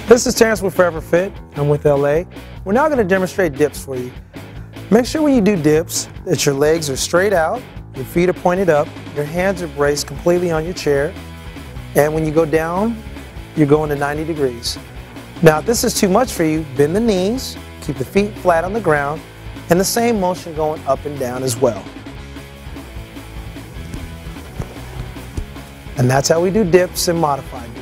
This is Terrence with Forever Fit. I'm with LA. We're now going to demonstrate dips for you. Make sure when you do dips that your legs are straight out, your feet are pointed up, your hands are braced completely on your chair, and when you go down, you're going to 90 degrees. Now if this is too much for you, bend the knees, keep the feet flat on the ground, and the same motion going up and down as well. And that's how we do dips and modified dips.